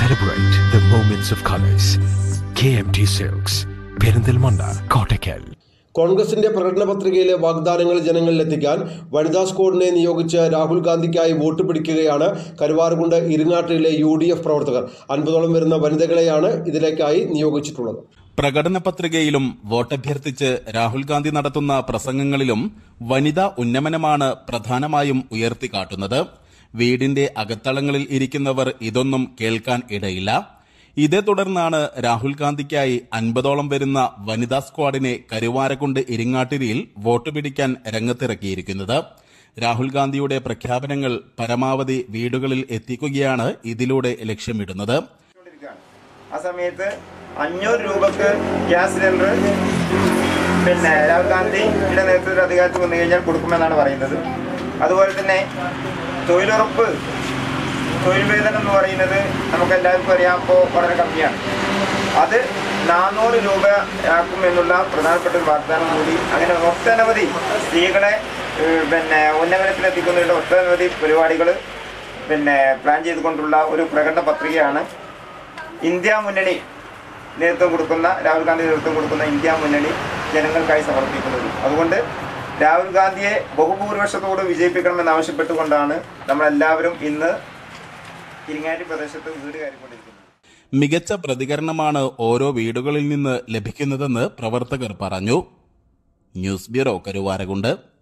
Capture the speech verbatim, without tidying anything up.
Celebrate the moments of colors. K M T Silks, Perindalmanda, Kottakkal. കോൺഗ്രസിന്റെ പ്രകടന പത്രികയിലെ വാഗ്ദാനങ്ങൾ ജനങ്ങളിലെത്തിക്കാൻ വനിതാ സ്ക്വാഡിനെ നിയോഗിച്ച് രാഹുൽ ഗാന്ധിക്കായി വോട്ട് പിടിക്കുകയാണ് കരുവാരകുണ്ട് ഇരിങ്ങാട്ടിലെ യു ഡി എഫ് പ്രവർത്തകർ. അൻപതോളം വരുന്ന വനിതകളെയാണ് ഇതിലേക്കായി നിയോഗിച്ചിട്ടുള്ളത്. പ്രകടന പത്രികയിലും വോട്ടഭ്യർത്ഥിച്ച് രാഹുൽ ഗാന്ധി നടത്തുന്ന പ്രസംഗങ്ങളിലും വനിതാ ഉന്നമനമാണ് പ്രധാനമായും ഉയർത്തിക്കാട്ടുന്നത്. വീടിന്റെ അകത്തളങ്ങളിൽ ഇരിക്കുന്നവർ ഇതൊന്നും കേൾക്കാൻ ഇടയില്ല. ഇതേ തുടർന്നാണ് രാഹുൽ ഗാന്ധിക്കായി അൻപതോളം വരുന്ന വനിതാ സ്ക്വാഡിനെ കരുവാരകുണ്ട് ഇരിങ്ങാട്ടിരിയിൽ വോട്ട് പിടിക്കാൻ രംഗത്തിറക്കിയിരിക്കുന്നത്. രാഹുൽ ഗാന്ധിയുടെ പ്രഖ്യാപനങ്ങൾ പരമാവധി വീടുകളിൽ എത്തിക്കുകയാണ് ഇതിലൂടെ ലക്ഷ്യമിടുന്നത്. ആ സമയത്ത് അഞ്ഞൂറ് രൂപക്ക് ഗ്യാസ് സിലിണ്ടർ പിന്നെ രാഹുൽ ഗാന്ധിയുടെ നേതൃത്വത്തിൽ അധികാരത്തിൽ വന്നു കഴിഞ്ഞാൽ കൊടുക്കുമെന്നാണ് പറയുന്നത്. അതുപോലെ തന്നെ തൊഴിലുറപ്പ് തൊഴിൽ വേതനം എന്ന് പറയുന്നത് നമുക്ക് എല്ലാവർക്കും അറിയാം, ഇപ്പോൾ വളരെ കമ്മിയാണ്. അത് നാനൂറ് രൂപ ആക്കുമെന്നുള്ള പ്രധാനപ്പെട്ട ഒരു വാഗ്ദാനം കൂടി, അങ്ങനെ ഒട്ടനവധി സ്ത്രീകളെ പിന്നെ ഉന്നമനത്തിലെത്തിക്കുന്നതിൻ്റെ ഒട്ടനവധി പരിപാടികൾ പിന്നെ പ്ലാൻ ചെയ്തുകൊണ്ടുള്ള ഒരു പ്രകടന പത്രികയാണ് ഇന്ത്യ മുന്നണി നേതൃത്വം കൊടുക്കുന്ന രാഹുൽ ഗാന്ധി നേതൃത്വം കൊടുക്കുന്ന ഇന്ത്യ മുന്നണി ജനങ്ങൾക്കായി സമർപ്പിക്കുന്നത്. അതുകൊണ്ട് രാഹുൽ ഗാന്ധിയെ ബഹുഭൂരിപക്ഷത്തോട് വിജയിപ്പിക്കണമെന്നാവശ്യപ്പെട്ടുകൊണ്ടാണ് നമ്മളെല്ലാവരും ഇന്ന് ഇരിങ്ങാട്ടി പ്രദേശത്ത് വീട് കയറിക്കൊണ്ടിരിക്കുന്നത്. മികച്ച പ്രതികരണമാണ് ഓരോ വീടുകളിൽ നിന്ന് ലഭിക്കുന്നതെന്ന് പ്രവർത്തകർ പറഞ്ഞു. News bureau, Karuvarakundu.